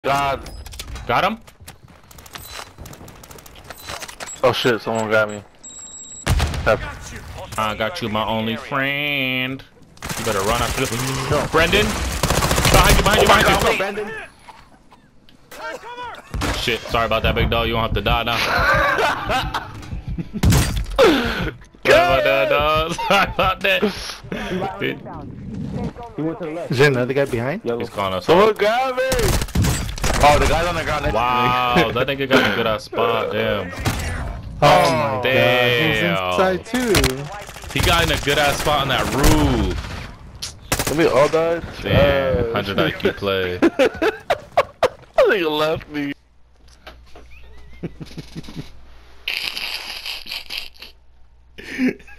God. Got him? Oh shit, someone got me. I got you, my only friend. You better run after this. No. Brendan! Behind you, behind you, behind you! Brendan. Shit, sorry about that, big dog. You don't have to die now. Sorry about that, dog. Sorry about that. He went to the left. Is there another guy behind? He's calling us. Someone got me! Oh, the guy's on the ground next Wow, to me. that nigga got a good ass spot. Damn. Oh my Damn. god, he's inside too. He got in a good ass spot on that roof. Let me all died. Damn, 100 IQ play. I think it left me.